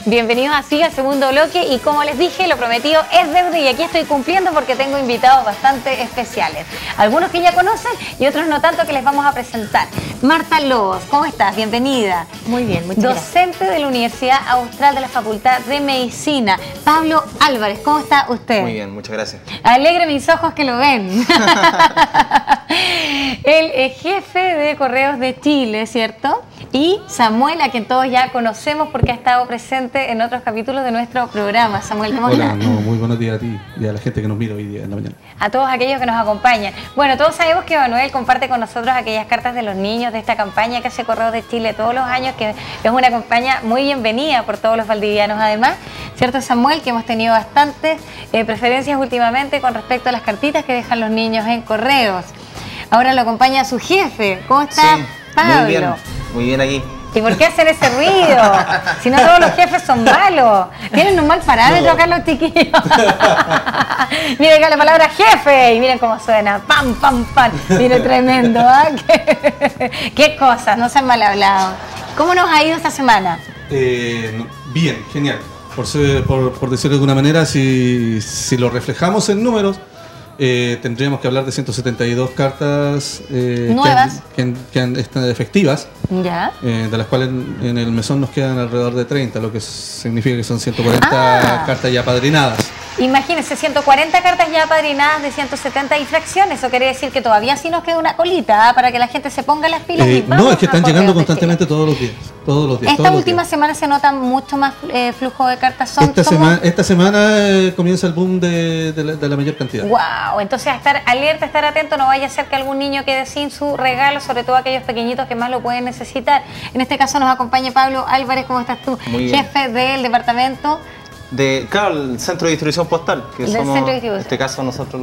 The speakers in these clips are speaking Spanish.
Bienvenidos así al segundo bloque y como les dije, lo prometido es deuda y aquí estoy cumpliendo porque tengo invitados bastante especiales. Algunos que ya conocen y otros no tanto que les vamos a presentar. Marta Lobos, ¿cómo estás? Bienvenida. Muy bien, muchas gracias. Docente de la Universidad Austral de la Facultad de Medicina. Pablo Álvarez, ¿cómo está usted? Muy bien, muchas gracias. Alegre mis ojos que lo ven. El jefe de Correos de Chile, ¿cierto? Y Samuel, a quien todos ya conocemos porque ha estado presente en otros capítulos de nuestro programa. Samuel, ¿cómo estás? Hola, muy buenos días a ti y a la gente que nos mira hoy día en la mañana. A todos aquellos que nos acompañan. Bueno, todos sabemos que Manuel comparte con nosotros aquellas cartas de los niños de esta campaña que hace Correos de Chile todos los años, que es una campaña muy bienvenida por todos los valdivianos además. ¿Cierto, Samuel? Que hemos tenido bastantes preferencias últimamente con respecto a las cartitas que dejan los niños en Correos. Ahora lo acompaña su jefe. ¿Cómo está, Sí, Pablo? muy bien aquí. ¿Y por qué hacen ese ruido? Si no todos los jefes son malos. Tienen un mal parámetro acá los chiquillos. Miren acá la palabra jefe y miren cómo suena. Pam, pam, pam. Miren, tremendo. ¿Eh? ¿Qué cosas? No se han mal hablado. ¿Cómo nos ha ido esta semana? Bien, genial. Por decirlo de alguna manera, si lo reflejamos en números, tendríamos que hablar de 172 cartas nuevas que están efectivas, ya, de las cuales en el mesón nos quedan alrededor de 30, lo que significa que son 140 cartas ya apadrinadas. Imagínense, 140 cartas ya apadrinadas de 170 infracciones. Eso quiere decir que todavía sí nos queda una colita para que la gente se ponga las pilas. Y no, es que están llegando constantemente todos los días. Esta última semana se nota mucho más flujo de cartas. Esta semana comienza el boom de la mayor cantidad. ¡Wow! Entonces, estar alerta, estar atento, no vaya a ser que algún niño quede sin su regalo, sobre todo aquellos pequeñitos que más lo pueden necesitar. En este caso nos acompaña Pablo Álvarez. ¿Cómo estás tú? Jefe del departamento Claro, el centro de distribución postal, que somos, en este caso nosotros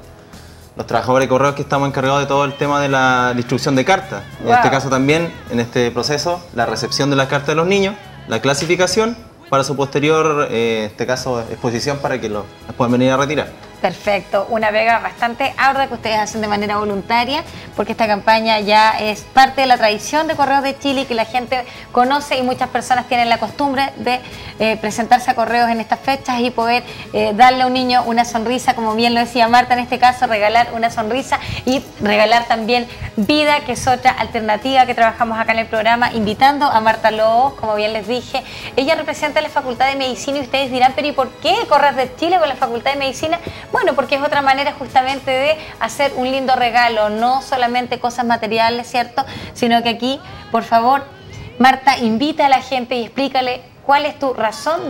los trabajadores de correos que estamos encargados de todo el tema de la distribución de cartas. En este caso también, en este proceso, la recepción de las cartas de los niños, la clasificación para su posterior, en este caso, exposición para que las puedan venir a retirar. Perfecto, una pega bastante ardua que ustedes hacen de manera voluntaria, porque esta campaña ya es parte de la tradición de Correos de Chile y que la gente conoce y muchas personas tienen la costumbre de presentarse a Correos en estas fechas y poder darle a un niño una sonrisa, como bien lo decía Marta en este caso, regalar una sonrisa y regalar también vida, que es otra alternativa que trabajamos acá en el programa, invitando a Marta Lobos, como bien les dije. Ella representa la Facultad de Medicina y ustedes dirán, pero ¿y por qué Correos de Chile con la Facultad de Medicina? Bueno, porque es otra manera justamente de hacer un lindo regalo, no solamente cosas materiales, ¿cierto? Sino que aquí, por favor, Marta, invita a la gente y explícale cuál es tu razón de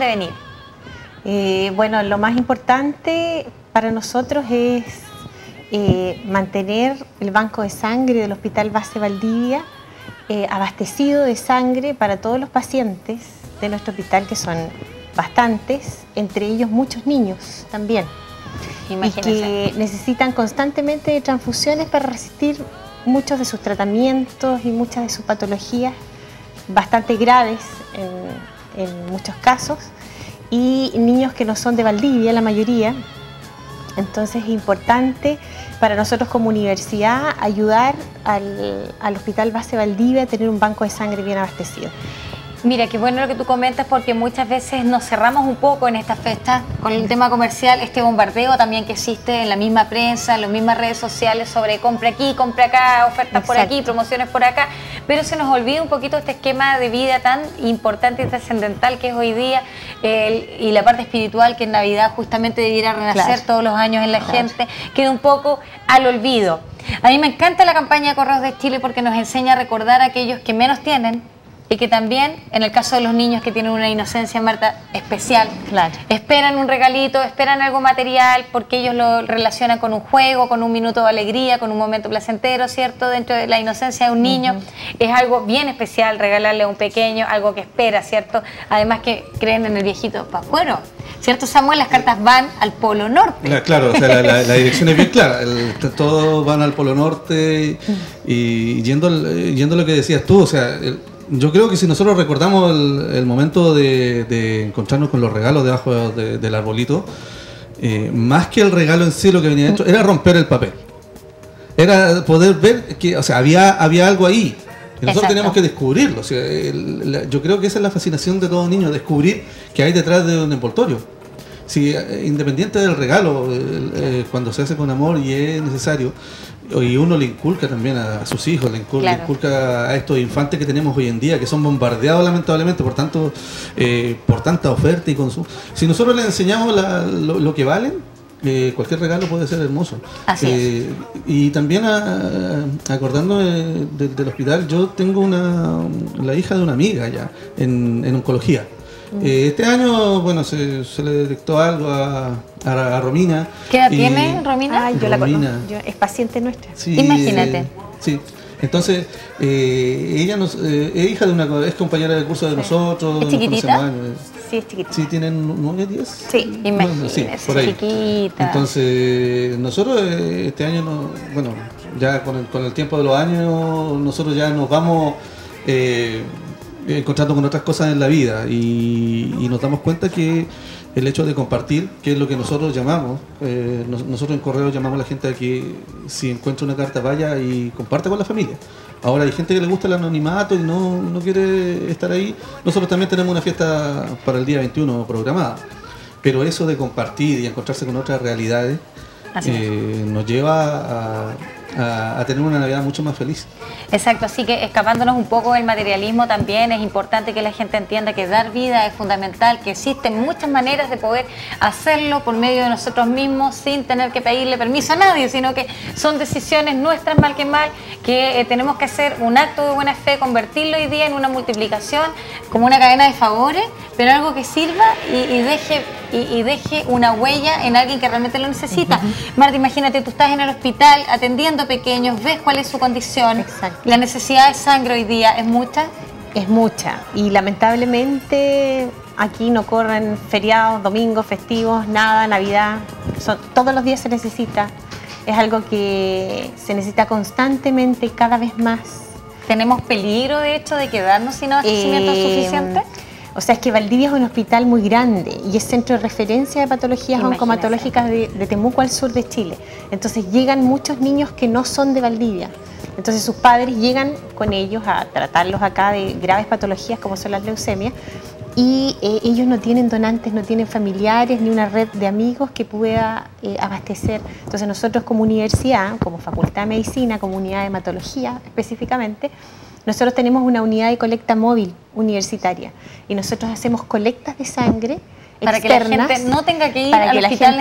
venir. Bueno, lo más importante para nosotros es mantener el banco de sangre del Hospital Base Valdivia abastecido de sangre para todos los pacientes de nuestro hospital, que son bastantes, entre ellos muchos niños también. Imagínense. Y que necesitan constantemente de transfusiones para resistir muchos de sus tratamientos y muchas de sus patologías bastante graves en muchos casos, y niños que no son de Valdivia, la mayoría. Entonces es importante para nosotros como universidad ayudar al Hospital Base Valdivia a tener un banco de sangre bien abastecido. Mira, qué bueno lo que tú comentas, porque muchas veces nos cerramos un poco en estas fechas con el tema comercial, este bombardeo también que existe en la misma prensa, en las mismas redes sociales sobre compra aquí, compra acá, ofertas por aquí, promociones por acá, pero se nos olvida un poquito este esquema de vida tan importante y trascendental que es hoy día, y la parte espiritual que en Navidad justamente debiera renacer todos los años en la gente, queda un poco al olvido. A mí me encanta la campaña de Correos de Chile porque nos enseña a recordar a aquellos que menos tienen, y que también, en el caso de los niños que tienen una inocencia, Marta, especial, esperan un regalito, esperan algo material, porque ellos lo relacionan con un juego, con un minuto de alegría, con un momento placentero, ¿cierto? Dentro de la inocencia de un niño, es algo bien especial regalarle a un pequeño, algo que espera, ¿cierto? Además que creen en el viejito Pascuero, ¿cierto, Samuel? Las cartas van al Polo Norte. Claro, o sea, la dirección es bien clara, todos van al Polo Norte y yendo a lo que decías tú, o sea... Yo creo que si nosotros recordamos el momento de encontrarnos con los regalos debajo del arbolito, más que el regalo en sí, lo que venía dentro era romper el papel. Era poder ver que, o sea, había algo ahí, Y nosotros tenemos que descubrirlo. O sea, yo creo que esa es la fascinación de todo niño, descubrir qué hay detrás de un envoltorio. Si, independiente del regalo, cuando se hace con amor y es necesario, y uno le inculca también a sus hijos, le inculca a estos infantes que tenemos hoy en día, que son bombardeados lamentablemente por tanta oferta y consumo. Si nosotros les enseñamos lo que valen, cualquier regalo puede ser hermoso. Así es. Y también acordándome del hospital, yo tengo la hija de una amiga ya en oncología. Este año, bueno, se le detectó algo a Romina. ¿Qué edad tiene Romina? Yo la conozco, es paciente nuestra. Sí, imagínate. Sí. Entonces, ella es hija de es compañera del curso de nosotros. ¿Es chiquitita? Sí, es chiquitita. Sí, tienen 9, 10. Sí, imagínese, sí, por ahí. chiquita. Entonces, nosotros este año, bueno, ya con el tiempo de los años, nosotros ya nos vamos encontrando con otras cosas en la vida y nos damos cuenta que el hecho de compartir, que es lo que nosotros llamamos, nosotros en Correo llamamos a la gente a que si encuentra una carta vaya y comparte con la familia. Ahora hay gente que le gusta el anonimato y no quiere estar ahí. Nosotros también tenemos una fiesta para el día 21 programada, pero eso de compartir y encontrarse con otras realidades nos lleva a tener una Navidad mucho más feliz. Exacto, así que escapándonos un poco del materialismo también es importante que la gente entienda que dar vida es fundamental, que existen muchas maneras de poder hacerlo por medio de nosotros mismos sin tener que pedirle permiso a nadie, sino que son decisiones nuestras mal que mal, que tenemos que hacer un acto de buena fe, convertirlo hoy día en una multiplicación, como una cadena de favores, pero algo que sirva y deje una huella en alguien que realmente lo necesita. Marta, imagínate, tú estás en el hospital atendiendo pequeños, ves cuál es su condición. Exacto. La necesidad de sangre hoy día es mucha. Es mucha y lamentablemente aquí no corren feriados, domingos, festivos, nada, Navidad. Todos los días se necesita. Es algo que se necesita constantemente, cada vez más. ¿Tenemos peligro, de hecho, de quedarnos sin abastecimiento suficiente? O sea, es que Valdivia es un hospital muy grande y es centro de referencia de patologías oncomatológicas de Temuco al sur de Chile. Entonces llegan muchos niños que no son de Valdivia. Entonces sus padres llegan con ellos a tratarlos acá de graves patologías como son las leucemias y ellos no tienen donantes, no tienen familiares ni una red de amigos que pueda abastecer. Entonces nosotros como universidad, como Facultad de Medicina, como unidad de hematología específicamente, nosotros tenemos una unidad de colecta móvil universitaria y nosotros hacemos colectas de sangre para que la gente no tenga que ir al hospital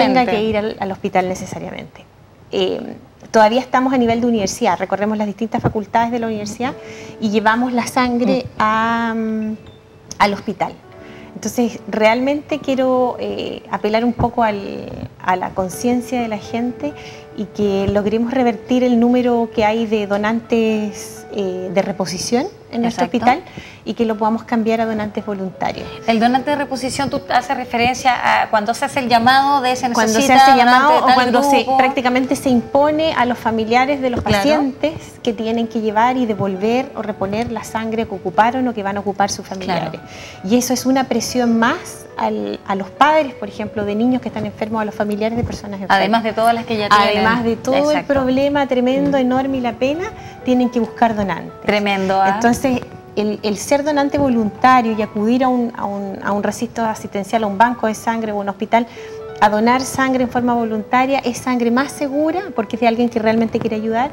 necesariamente. Todavía estamos a nivel de universidad, recorremos las distintas facultades de la universidad y llevamos la sangre al hospital. Entonces, realmente quiero apelar un poco a la conciencia de la gente y que logremos revertir el número que hay de donantes de reposición en nuestro hospital y que lo podamos cambiar a donantes voluntarios. El donante de reposición, tú haces referencia a cuando se hace el llamado de ese necesita. Cuando se hace llamado o cuando prácticamente se impone a los familiares de los pacientes que tienen que llevar y devolver o reponer la sangre que ocuparon o que van a ocupar sus familiares. Y eso es una presión más a los padres, por ejemplo, de niños que están enfermos, a los familiares de personas enfermas. Además de todas las que ya tienen. Además de todo el problema tremendo, enorme y la pena, tienen que buscar donantes. Tremendo. Entonces, el ser donante voluntario y acudir a un recinto asistencial, a un banco de sangre o un hospital, a donar sangre en forma voluntaria, es sangre más segura porque es de alguien que realmente quiere ayudar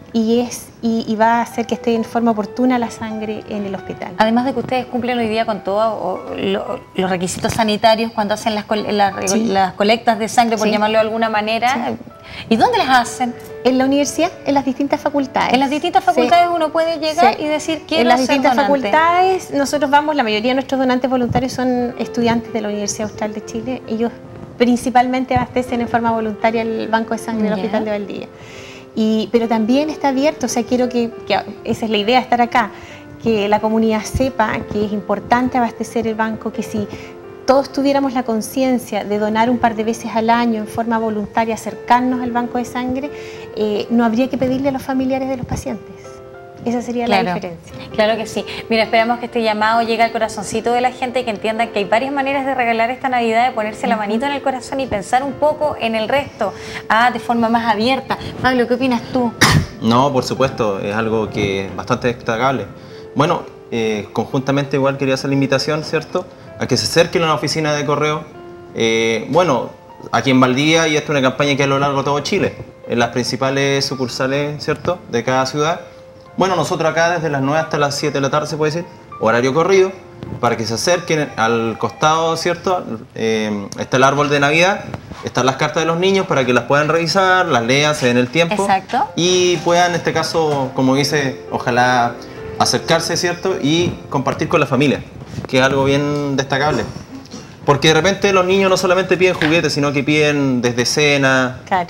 y va a hacer que esté en forma oportuna la sangre en el hospital. Además de que ustedes cumplen hoy día con todos los requisitos sanitarios cuando hacen las colectas de sangre, por llamarlo de alguna manera. ¿Y dónde las hacen? En la universidad, en las distintas facultades. En las distintas facultades uno puede llegar y decir, quiero ser donante. En las distintas facultades, nosotros vamos, la mayoría de nuestros donantes voluntarios son estudiantes de la Universidad Austral de Chile. Ellos principalmente abastecen en forma voluntaria el banco de sangre del Hospital de Valdivia. Pero también está abierto, o sea, quiero que esa es la idea, estar acá, que la comunidad sepa que es importante abastecer el banco, que si todos tuviéramos la conciencia de donar un par de veces al año en forma voluntaria, acercarnos al banco de sangre, no habría que pedirle a los familiares de los pacientes. Esa sería la diferencia. Claro que sí. Mira, esperamos que este llamado llegue al corazoncito de la gente y que entiendan que hay varias maneras de regalar esta Navidad, de ponerse la manito en el corazón y pensar un poco en el resto, de forma más abierta. Pablo, ¿qué opinas tú? No, por supuesto, es algo que es bastante destacable. Bueno, conjuntamente igual quería hacer la invitación, ¿cierto?, a que se acerquen a la oficina de correo. Bueno, aquí en Valdivia, y esto es una campaña que a lo largo de todo Chile, en las principales sucursales, ¿cierto?, de cada ciudad. Bueno, nosotros acá desde las 9 hasta las 7 de la tarde, se puede decir, horario corrido, para que se acerquen al costado, ¿cierto? Está el árbol de Navidad, están las cartas de los niños para que las puedan revisar, las lean, se den el tiempo. Exacto. Y puedan, en este caso, como dice, ojalá acercarse, ¿cierto? Y compartir con la familia, que es algo bien destacable. Porque de repente los niños no solamente piden juguetes, sino que piden desde cena. Claro.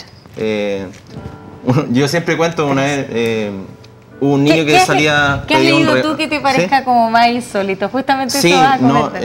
Yo siempre cuento una vez... un niño que salía... ¿Qué has leído tú que te parezca, ¿sí?, como más insólito? Justamente sí, eso vas a comentar.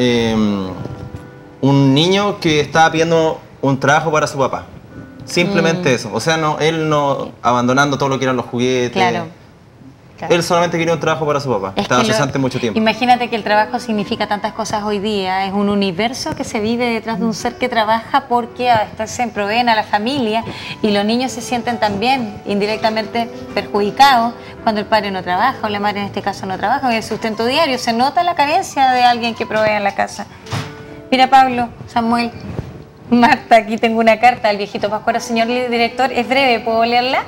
Un niño que estaba pidiendo un trabajo para su papá. Simplemente eso. O sea, él no abandonando todo lo que eran los juguetes. Claro. Él solamente quería un trabajo para su papá. Estaba cesante mucho tiempo. Imagínate que el trabajo significa tantas cosas hoy día. Es un universo que se vive detrás de un ser que trabaja porque se proveen a la familia, y los niños se sienten también indirectamente perjudicados cuando el padre no trabaja o la madre en este caso no trabaja. El sustento diario, se nota la carencia de alguien que provee en la casa. Mira, Pablo, Samuel, Marta, aquí tengo una carta del viejito Pascuero. Señor director, es breve, ¿puedo leerla?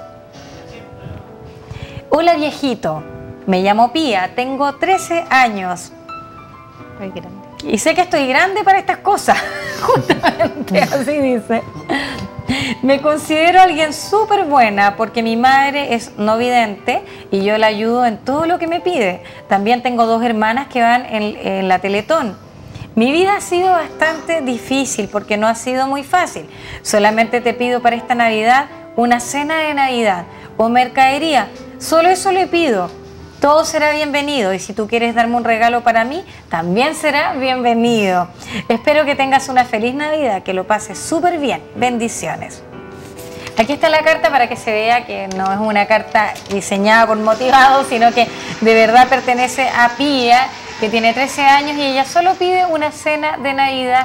Hola viejito, me llamo Pía, tengo 13 años. Muy grande. Y sé que estoy grande para estas cosas, justamente así dice. Me considero alguien súper buena porque mi madre es no vidente y yo la ayudo en todo lo que me pide. También tengo 2 hermanas que van en la Teletón. Mi vida ha sido bastante difícil porque no ha sido muy fácil. Solamente te pido para esta Navidad una cena de Navidad o mercadería. Solo eso le pido. Todo será bienvenido, y si tú quieres darme un regalo para mí, también será bienvenido. Espero que tengas una feliz Navidad, que lo pases súper bien. Bendiciones. Aquí está la carta para que se vea que no es una carta diseñada por motivado, sino que de verdad pertenece a Pía, que tiene 13 años y ella solo pide una cena de Navidad.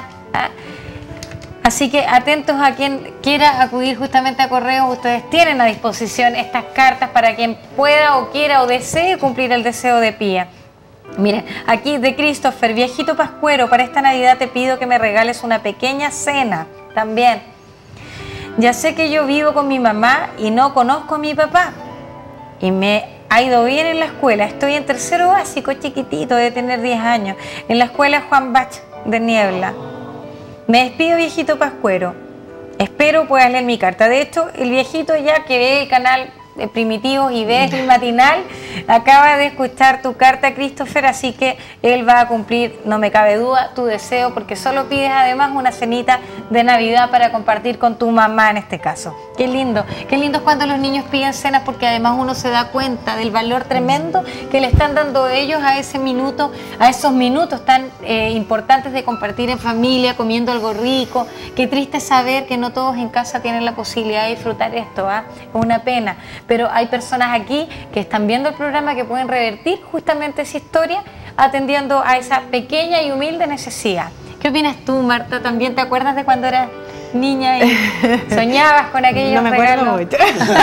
Así que atentos a quien quiera acudir justamente a correos. Ustedes tienen a disposición estas cartas para quien pueda o quiera o desee cumplir el deseo de Pía. Miren, aquí de Christopher, viejito Pascuero, para esta Navidad te pido que me regales una pequeña cena también. Ya sé que yo vivo con mi mamá y no conozco a mi papá. Y me ha ido bien en la escuela. Estoy en tercero básico, chiquitito, de tener 10 años, en la escuela Juan Bach de Niebla. Me despido, viejito Pascuero. Espero puedas leer mi carta. De hecho, el viejito, ya que ve el canal de Primitivos y ve el matinal, acaba de escuchar tu carta, Christopher, así que él va a cumplir, no me cabe duda, tu deseo, porque solo pides además una cenita de Navidad para compartir con tu mamá en este caso. Qué lindo es cuando los niños piden cenas, porque además uno se da cuenta del valor tremendo que le están dando ellos a ese minuto, a esos minutos tan importantes de compartir en familia, comiendo algo rico. Qué triste saber que no todos en casa tienen la posibilidad de disfrutar esto, ¿ah? Es una pena. Pero hay personas aquí que están viendo el programa que pueden revertir justamente esa historia atendiendo a esa pequeña y humilde necesidad. ¿Qué opinas tú, Marta? ¿También te acuerdas de cuando eras niña y soñabas con aquellos regalos? No me acuerdo mucho.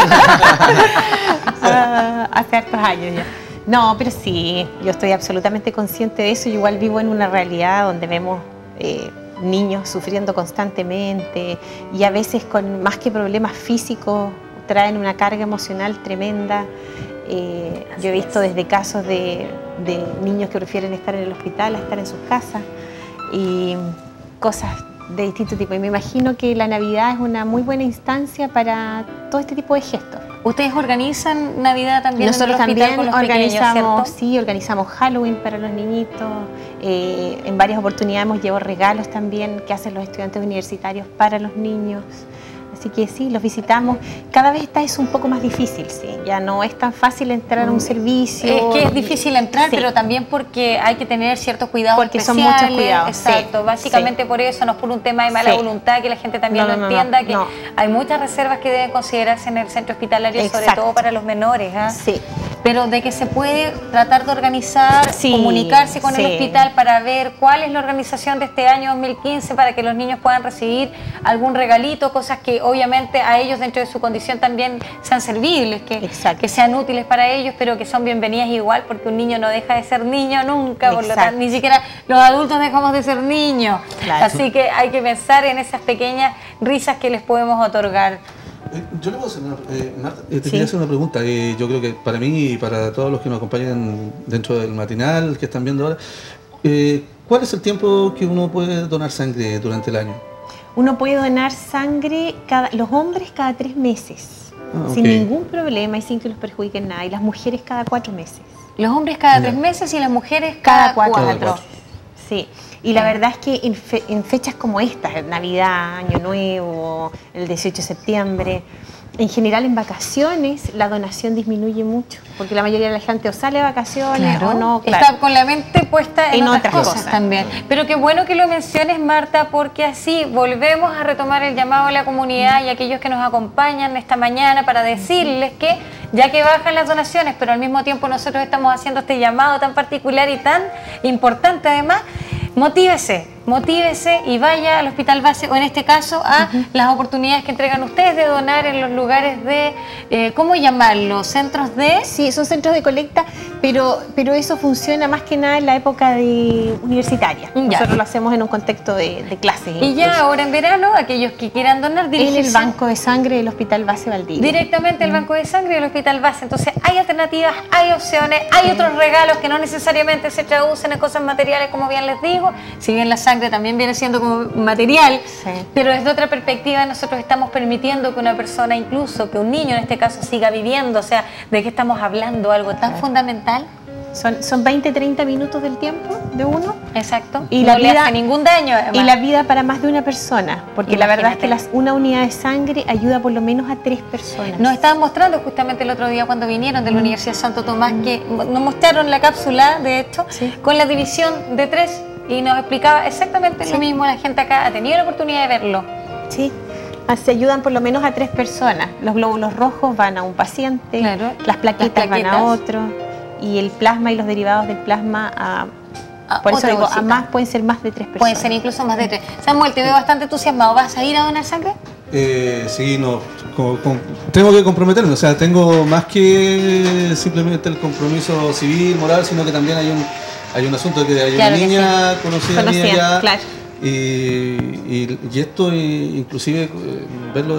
Hace hartos años ya. No, pero sí, yo estoy absolutamente consciente de eso. Yo igual vivo en una realidad donde vemos niños sufriendo constantemente y a veces con más que problemas físicos traen una carga emocional tremenda. Yo he visto desde casos de niños que prefieren estar en el hospital a estar en sus casas y cosas de distinto tipo. Y me imagino que la Navidad es una muy buena instancia para todo este tipo de gestos. ¿Ustedes organizan Navidad también? Nosotros en el hospital también con los organizamos, pequeños, sí, organizamos Halloween para los niñitos. En varias oportunidades hemos llevado regalos también que hacen los estudiantes universitarios para los niños. Así que sí, los visitamos. Cada vez es un poco más difícil, sí. Ya no es tan fácil entrar a un servicio. Es que es difícil entrar, sí, pero también porque hay que tener ciertos cuidados porque especiales. Son muchos cuidados. Exacto, sí, básicamente sí. Por eso, no es por un tema de mala voluntad, que la gente también lo entienda, que hay muchas reservas que deben considerarse en el centro hospitalario, sobre todo para los menores. ¿Ah? Sí. pero de que se puede tratar de organizar, comunicarse con el hospital para ver cuál es la organización de este año 2015 para que los niños puedan recibir algún regalito, cosas que obviamente a ellos dentro de su condición también sean servibles, que sean útiles para ellos, pero que son bienvenidas igual, porque un niño no deja de ser niño nunca, por lo tanto, ni siquiera los adultos dejamos de ser niños. Claro. Así que hay que pensar en esas pequeñas risas que les podemos otorgar. Yo le puedo hacer Marta, te quería hacer una pregunta. Yo creo que para mí y para todos los que nos acompañan dentro del matinal, que están viendo ahora, ¿cuál es el tiempo que uno puede donar sangre durante el año? Uno puede donar sangre, los hombres cada 3 meses, sin ningún problema y sin que los perjudiquen nada, y las mujeres cada 4 meses. Los hombres cada 3 meses y las mujeres cada 4. Sí. Y la verdad es que en fechas como estas, Navidad, Año Nuevo, el 18 de septiembre, en general en vacaciones la donación disminuye mucho, porque la mayoría de la gente o sale de vacaciones o no. Está con la mente puesta en otras cosas también. Pero qué bueno que lo menciones, Marta, porque así volvemos a retomar el llamado a la comunidad y a aquellos que nos acompañan esta mañana para decirles que ya que bajan las donaciones, pero al mismo tiempo nosotros estamos haciendo este llamado tan particular y tan importante además, motívese y vaya al hospital base o en este caso a las oportunidades que entregan ustedes de donar en los lugares de, ¿cómo llamarlo? ¿Centros de? Sí, son centros de colecta, pero eso funciona más que nada en la época universitaria. Nosotros lo hacemos en un contexto de clases. Y ya ahora en verano, aquellos que quieran donar, en el banco de sangre del Hospital Base Valdivia. Directamente el banco de sangre del Hospital Base. Entonces hay alternativas, hay opciones, hay otros regalos que no necesariamente se traducen en cosas materiales, como bien les digo, si bien la sangre también viene siendo como material, pero desde otra perspectiva nosotros estamos permitiendo que una persona, incluso que un niño en este caso, siga viviendo. O sea, ¿de qué estamos hablando? Algo tan fundamental. Son 20-30 minutos del tiempo de uno. Exacto. Y no le hace ningún daño, además. Y la vida para más de una persona, porque la verdad es que una unidad de sangre ayuda por lo menos a 3 personas. Nos estaban mostrando justamente el otro día cuando vinieron de la Universidad de Santo Tomás, que nos mostraron la cápsula, de hecho, con la división de 3, y nos explicaba exactamente lo mismo. La gente acá ha tenido la oportunidad de verlo. Sí. Se ayudan por lo menos a 3 personas. Los glóbulos rojos van a un paciente, las plaquetas van a otro, y el plasma y los derivados del plasma por eso digo, pueden ser más de 3 personas. Pueden ser incluso más de 3. Samuel, te veo bastante entusiasmado. ¿Vas a ir a donar sangre? Sí, no. Tengo que comprometerme. O sea, tengo más que simplemente el compromiso civil, moral, sino que también hay un asunto que hay una niña conocida mía ya. Claro. Y esto, inclusive, verlo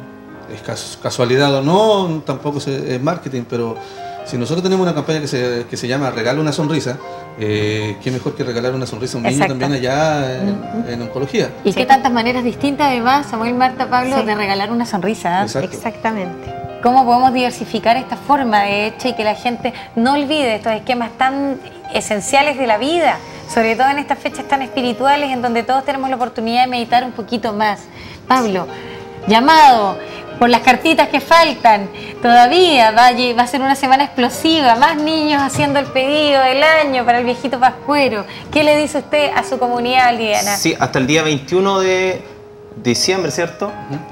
es casualidad o no, tampoco es marketing, pero si nosotros tenemos una campaña que se llama Regala una sonrisa, qué mejor que regalar una sonrisa a un niño también allá en oncología. Y qué tantas maneras distintas además, Samuel, Marta, Pablo, de regalar una sonrisa. Exactamente. ¿Cómo podemos diversificar esta forma de hecho y que la gente no olvide estos esquemas tan esenciales de la vida? Sobre todo en estas fechas tan espirituales en donde todos tenemos la oportunidad de meditar un poquito más. Pablo, llamado por las cartitas que faltan, todavía va a ser una semana explosiva, más niños haciendo el pedido del año para el viejito pascuero. ¿Qué le dice usted a su comunidad valdiviana? Sí, hasta el día 21 de diciembre, ¿cierto?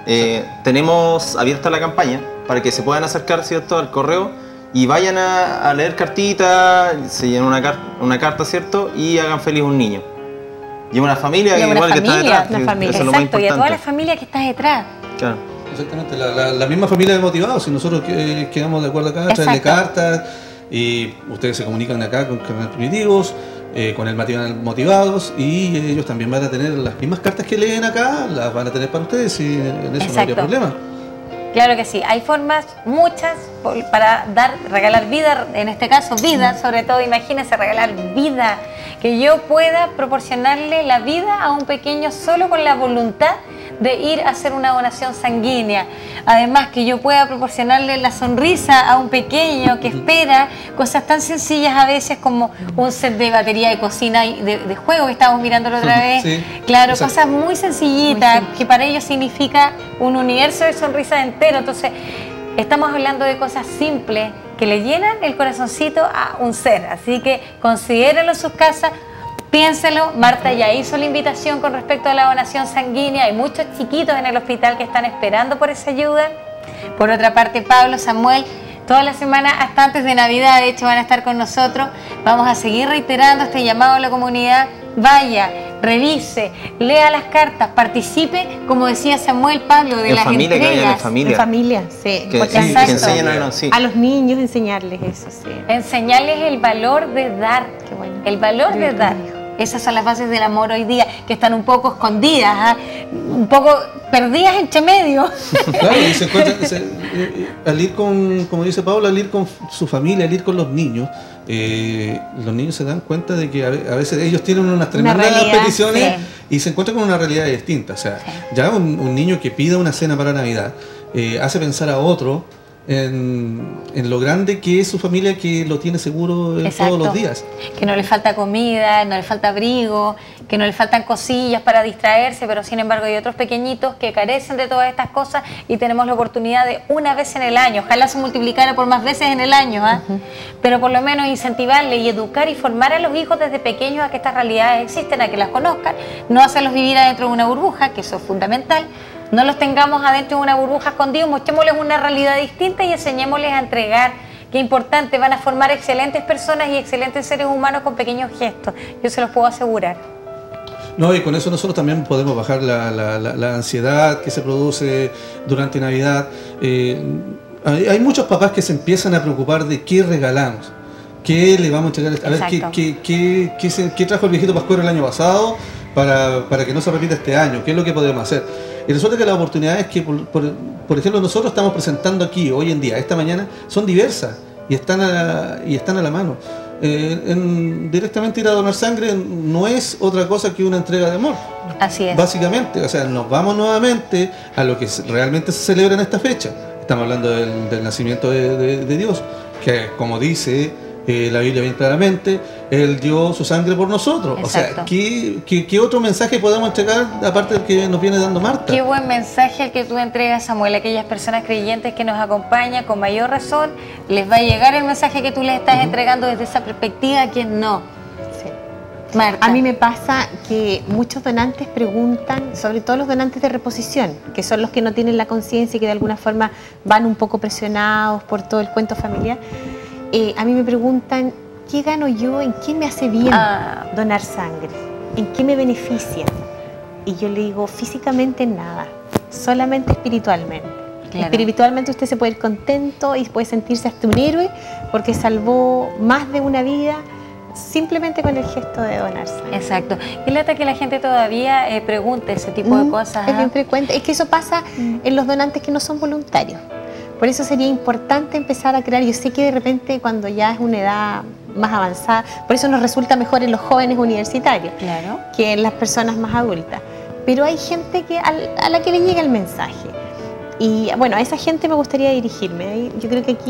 Tenemos abierta la campaña para que se puedan acercar, ¿cierto?, al correo y vayan a leer cartitas, se llenen una carta, ¿cierto?, y hagan feliz a un niño. Y a una familia igual que está detrás. Una familia, exacto, y a toda la familia que está detrás. Claro. Exactamente, la misma familia de motivados. Si nosotros quedamos de acuerdo acá, traerle cartas y ustedes se comunican acá con Carnet Primitivos, con el matinal Motivados, y ellos también van a tener las mismas cartas que leen acá, las van a tener para ustedes y en eso no habría problema. Claro que sí, hay formas, muchas, para regalar vida, en este caso vida, sobre todo, imagínense, regalar vida, que yo pueda proporcionarle la vida a un pequeño solo con la voluntad de ir a hacer una donación sanguínea. Además, que yo pueda proporcionarle la sonrisa a un pequeño que espera cosas tan sencillas a veces como un set de batería de cocina y de juego que estábamos mirando la otra vez. Sí, claro, exacto. Cosas muy sencillitas que para ellos significa un universo de sonrisas entero. Entonces, estamos hablando de cosas simples que le llenan el corazoncito a un ser. Así que considérenlo en sus casas. Piénselo, Marta ya hizo la invitación con respecto a la donación sanguínea. Hay muchos chiquitos en el hospital que están esperando por esa ayuda. Por otra parte, Pablo, Samuel, toda la semana hasta antes de Navidad. De hecho, van a estar con nosotros. Vamos a seguir reiterando este llamado a la comunidad. Vaya, revise, lea las cartas, participe, como decía Samuel, Pablo, de las familia, entregas. En familia, sí. Que enseñen a los niños, enseñarles eso, sí. Enseñarles el valor de dar. Qué bueno. El valor de dar. Esas son las bases del amor hoy día, que están un poco escondidas, un poco perdidas entre medio. Claro, y se encuentra, al ir con, como dice Pablo, al ir con su familia, al ir con los niños se dan cuenta de que a veces ellos tienen unas tremendas peticiones, sí, y se encuentran con una realidad distinta. O sea, sí, ya un niño que pida una cena para Navidad hace pensar a otro en lo grande que es su familia, que lo tiene seguro todos los días. Que no le falta comida, no le falta abrigo, que no le faltan cosillas para distraerse, pero sin embargo hay otros pequeñitos que carecen de todas estas cosas y tenemos la oportunidad de una vez en el año, ojalá se multiplicara por más veces en el año, pero por lo menos incentivarle y educar y formar a los hijos desde pequeños a que estas realidades existen, a que las conozcan, no hacerlos vivir adentro de una burbuja, que eso es fundamental. No los tengamos adentro de una burbuja escondidos, mostrémosles una realidad distinta y enseñémosles a entregar. Qué importante, van a formar excelentes personas y excelentes seres humanos con pequeños gestos, yo se los puedo asegurar. No, y con eso nosotros también podemos bajar la ansiedad que se produce durante Navidad. Hay muchos papás que se empiezan a preocupar de qué regalamos, qué le vamos a entregar, a ver qué trajo el viejito Pascuero el año pasado para que no se repita este año, qué es lo que podemos hacer. Y resulta que las oportunidades que, por ejemplo, nosotros estamos presentando aquí hoy en día, esta mañana, son diversas y están a la mano. Directamente ir a donar sangre no es otra cosa que una entrega de amor. Así es. Básicamente, o sea, nos vamos nuevamente a lo que realmente se celebra en esta fecha. Estamos hablando del nacimiento de Dios, que como dice la Biblia bien claramente, Él dio su sangre por nosotros. Exacto. O sea, ¿qué otro mensaje podemos entregar aparte del que nos viene dando Marta? Qué buen mensaje el que tú entregas, Samuel, a aquellas personas creyentes que nos acompañan. Con mayor razón les va a llegar el mensaje que tú les estás entregando desde esa perspectiva, que no. Sí. Marta. A mí me pasa que muchos donantes preguntan, sobre todo los donantes de reposición, que son los que no tienen la conciencia y que de alguna forma van un poco presionados por todo el cuento familiar. A mí me preguntan, ¿qué gano yo? ¿En qué me hace bien donar sangre? ¿En qué me beneficia? Y yo le digo, físicamente nada, solamente espiritualmente. Claro. Espiritualmente usted se puede ir contento y puede sentirse hasta un héroe porque salvó más de una vida simplemente con el gesto de donar sangre. Exacto. Y lata que la gente todavía pregunte ese tipo de cosas. Es bien frecuente. Es que eso pasa en los donantes que no son voluntarios. Por eso sería importante empezar a crear. Yo sé que de repente cuando ya es una edad más avanzada, por eso nos resulta mejor en los jóvenes universitarios, claro, que en las personas más adultas. Pero hay gente a la que le llega el mensaje. Y bueno, a esa gente me gustaría dirigirme. Yo creo que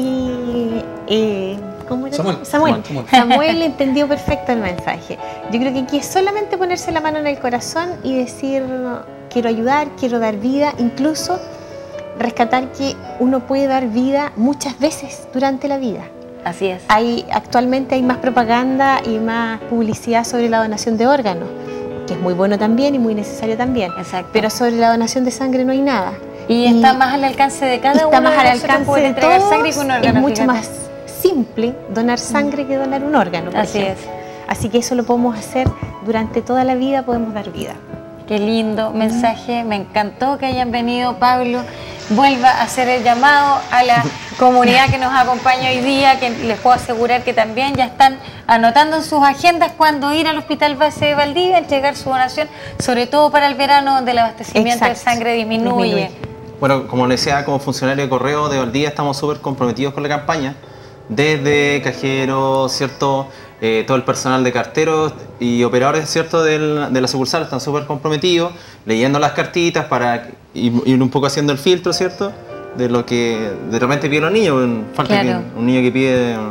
aquí... ¿cómo era? Samuel entendió perfecto el mensaje. Yo creo que aquí es solamente ponerse la mano en el corazón y decir, quiero ayudar, quiero dar vida, incluso rescatar que uno puede dar vida muchas veces durante la vida. Así es. Actualmente hay más propaganda y más publicidad sobre la donación de órganos, que es muy bueno también y muy necesario también. Exacto. Pero sobre la donación de sangre no hay nada. Y está más al alcance de cada uno. Está más al alcance de entregar todos. Sangre con un órgano, es mucho más simple donar sangre que donar un órgano, por ejemplo. Así que eso lo podemos hacer durante toda la vida, podemos dar vida. Qué lindo mensaje, me encantó que hayan venido, Pablo. Vuelva a hacer el llamado a la comunidad que nos acompaña hoy día, que les puedo asegurar que también ya están anotando en sus agendas cuando ir al Hospital Base de Valdivia a entregar su donación, sobre todo para el verano, donde el abastecimiento de sangre disminuye. Bueno, como les decía, como funcionario de correo de Valdivia estamos súper comprometidos con la campaña, desde cajeros, ¿cierto? Todo el personal de carteros y operadores, ¿cierto?, de la sucursal están súper comprometidos, leyendo las cartitas para ir un poco haciendo el filtro, ¿cierto?, de lo que de repente piden los niños. Falta claro. Un niño que pide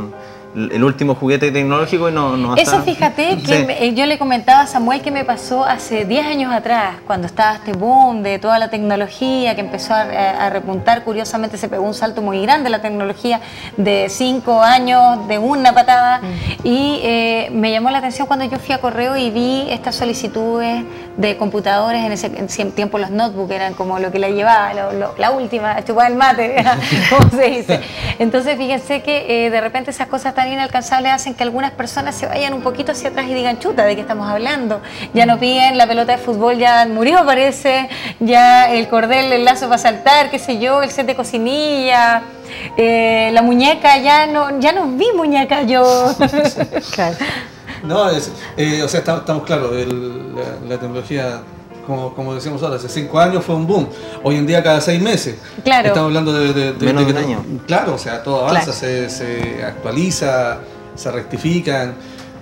el último juguete tecnológico y no hasta... Eso fíjate que yo le comentaba a Samuel que me pasó hace 10 años atrás, cuando estaba este boom de toda la tecnología que empezó a repuntar. Curiosamente se pegó un salto muy grande la tecnología de 5 años de una patada y me llamó la atención cuando yo fui a correo y vi estas solicitudes de computadores. En ese tiempo los notebooks eran como lo que la llevaba, la última, chupaba el mate, como se dice. Entonces fíjense que de repente esas cosas tan inalcanzables hacen que algunas personas se vayan un poquito hacia atrás y digan, chuta, ¿de qué estamos hablando? Ya no piden, la pelota de fútbol ya murió parece, ya el cordel, el lazo para saltar, qué sé yo, el set de cocinilla, la muñeca, ya no vi muñeca yo. Claro. No, o sea, estamos claros, la tecnología, como decíamos ahora, hace 5 años fue un boom. Hoy en día cada 6 meses. Claro. Estamos hablando de menos de un año. Claro, o sea, todo avanza, Claro. se actualiza, se rectifican.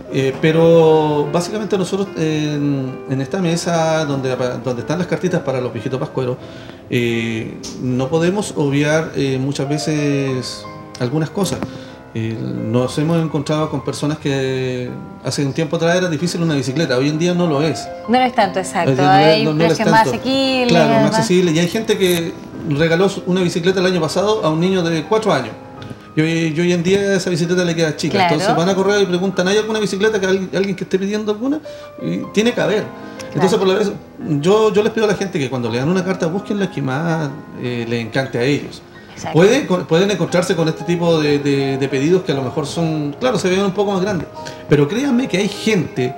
Pero básicamente nosotros en esta mesa donde están las cartitas para los viejitos pascueros, no podemos obviar muchas veces algunas cosas. Nos hemos encontrado con personas que hace un tiempo atrás era difícil una bicicleta, hoy en día no lo es. No es tanto, exacto, No hay lo es precios más tanto. asequibles. Claro, más además. accesible. Y hay gente que regaló una bicicleta el año pasado a un niño de 4 años. Y hoy en día esa bicicleta le queda chica. Claro. Entonces van a correr y preguntan, ¿hay alguna bicicleta que alguien que esté pidiendo alguna? Y tiene que haber. Entonces, por la vez, yo les pido a la gente que cuando le dan una carta busquen la que más les encante a ellos. Exacto. Pueden encontrarse con este tipo de pedidos que a lo mejor son, claro, se ven un poco más grandes. Pero créanme que hay gente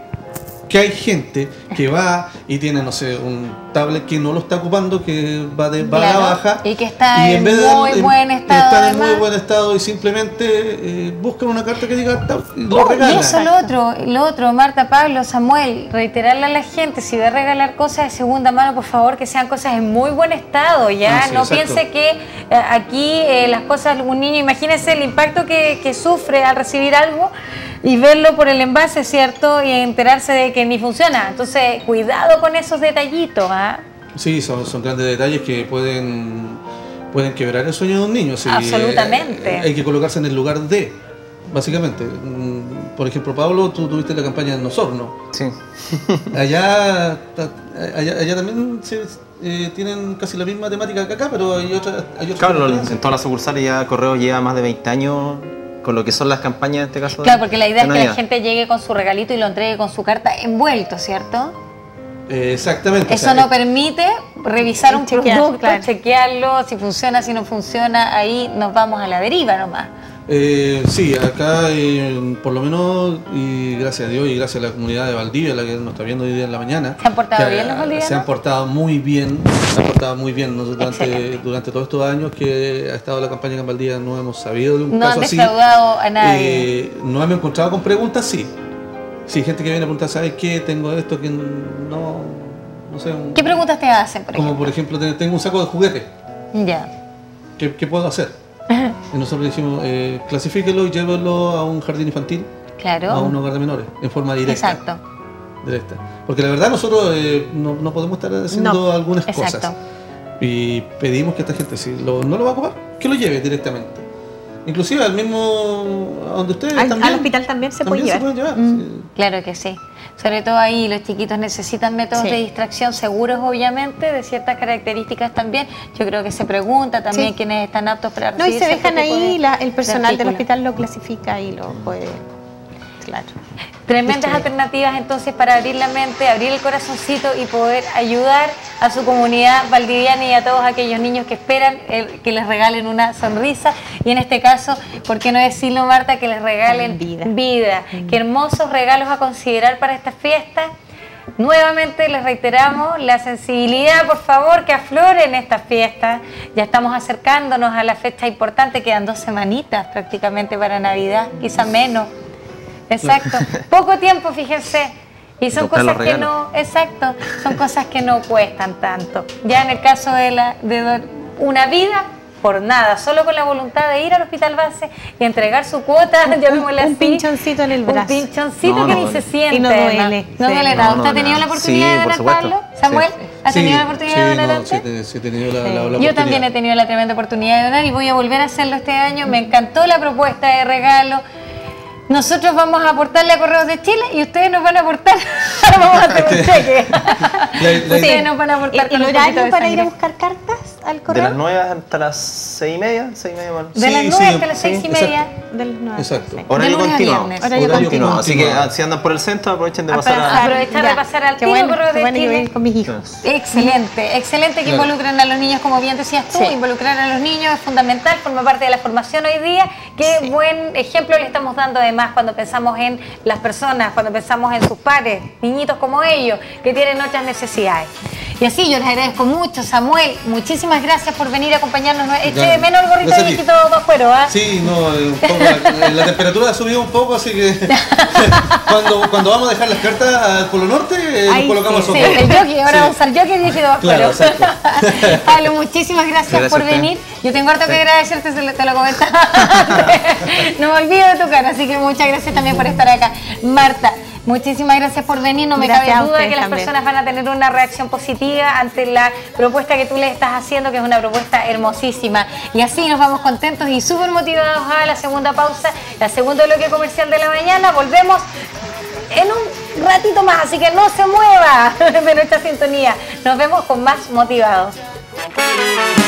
que va y tiene, no sé, un tablet que no lo está ocupando, que va a la baja. Y que está en vez de muy buen estado. Está en muy además. buen estado y simplemente buscan una carta que diga y lo Y regalan. eso lo otro, Marta, Pablo, Samuel, reiterarle a la gente, si va a regalar cosas de segunda mano, por favor, que sean cosas en muy buen estado, ya. Sí, No exacto. piense que aquí las cosas, un niño, imagínese el impacto que sufre al recibir algo y verlo por el envase, ¿cierto? Y enterarse de que ni funciona. Entonces, cuidado con esos detallitos, ¿ah? Sí, son grandes detalles que pueden quebrar el sueño de un niño. Sí, Absolutamente. Hay que colocarse en el lugar de, básicamente. Por ejemplo, Pablo, tú tuviste la campaña en Osorno. Sí. Allá también tienen casi la misma temática que acá, pero hay otras. Claro, en todas las sucursales ya Correo lleva más de 20 años con lo que son las campañas en este caso. Claro, porque la idea es que la Navidad. gente llegue con su regalito y lo entregue con su carta envuelto, ¿cierto? Exactamente. Eso no permite revisar un chequear, producto, claro. chequearlo, si funciona, si no funciona, ahí nos vamos a la deriva nomás. Sí, acá por lo menos, y gracias a Dios y gracias a la comunidad de Valdivia, la que nos está viendo hoy día en la mañana. ¿Se han portado que, bien los valdivianos? Se han portado muy bien, durante todos estos años que ha estado la campaña en Valdivia. No hemos sabido de un No caso han así. defraudado a nadie. No hemos encontrado con preguntas, sí. Sí, gente que viene a preguntar, ¿sabes qué? Tengo esto que no sé. ¿Qué preguntas te hacen, por Como ejemplo? por ejemplo, tengo un saco de juguete. Ya. ¿Qué puedo hacer? Y nosotros le dijimos, clasifíquelo y llévelo a un jardín infantil, Claro. a un hogar de menores, en forma directa. Exacto. Directa. Porque la verdad nosotros no podemos estar haciendo algunas exacto. cosas. Y pedimos que esta gente, si no lo va a ocupar, que lo lleve directamente. Inclusive al mismo, a donde ustedes también. Al hospital también se puede llevar. pueden llevar. Sí. Claro que sí. Sobre todo ahí los chiquitos necesitan métodos Sí. de distracción seguros, obviamente, de ciertas características también. Yo creo que se pregunta también Sí. quiénes están aptos para No, y recibir se cierto dejan tipo ahí, de el personal del artículos. hospital lo clasifica y lo puede. Claro. Tremendas Distribuir. alternativas entonces para abrir la mente, abrir el corazoncito y poder ayudar a su comunidad valdiviana y a todos aquellos niños que esperan que les regalen una sonrisa y en este caso, ¿por qué no decirlo, Marta? Que les regalen vida. Qué hermosos regalos a considerar para esta fiesta. Nuevamente les reiteramos la sensibilidad, por favor, que aflore en esta fiesta. Ya estamos acercándonos a la fecha importante, quedan 2 semanitas prácticamente para Navidad, quizá menos. Exacto, poco tiempo, fíjense. Y son Buscar los cosas que regalos. no, exacto, son cosas que no cuestan tanto. Ya en el caso de una vida, por nada, solo con la voluntad de ir al hospital base y entregar su cuota, llamémosle así. Un pinchoncito en el brazo. Un pinchoncito No, que no ni duele. se siente. Y no duele. No Sí. duele nada. No, ¿Usted ha no, tenido nada. la oportunidad Sí, de por donar, supuesto. Pablo? ¿Samuel? Sí. ¿Ha tenido la oportunidad de donar antes? Sí, he tenido la Yo oportunidad. también he tenido la tremenda oportunidad de donar y voy a volver a hacerlo este año. Me encantó la propuesta de regalo. nosotros vamos a aportarle a Correos de Chile y ustedes nos van a aportar, ahora vamos a hacer un cheque. Ustedes nos van a aportar ¿El horario para ir a buscar cartas al correo? De las 9 hasta las 6:30, 6:30 más. De las 9 hasta las 6:30. De las 9. Exacto. Horario continuado. Horario continuado. Así que si andan por el centro, aprovechen de pasar aprovechar de pasar al tiro Correos de Chile. Con mis hijos. Excelente, excelente que involucren a los niños, como bien decías tú, involucrar a los niños es fundamental, forma parte de la formación hoy día. Qué buen ejemplo le estamos dando además cuando pensamos en las personas, cuando pensamos en sus pares, niñitos como ellos, que tienen otras necesidades. Y así yo les agradezco mucho, Samuel, muchísimas gracias por venir a acompañarnos. Eché de menos el gorrito viejito bajo cuero, ¿ah? Sí, no, un poco, la temperatura ha subido un poco, así que cuando vamos a dejar las cartas al Polo Norte, nos colocamos sí, el jockey, ahora vamos al jockey viejito bajo cuero. Pablo, muchísimas gracias por venir. Yo tengo harto que agradecerte, te lo comentaba antes. No me olvido de tu cara, así que muchas gracias también por estar acá. Marta, muchísimas gracias por venir, no me cabe duda que las personas van a tener una reacción positiva ante la propuesta que tú les estás haciendo, que es una propuesta hermosísima. Y así nos vamos contentos y súper motivados a la segunda pausa, la segunda bloque comercial de la mañana. Volvemos en un ratito más, así que no se mueva de nuestra sintonía. Nos vemos con más motivados.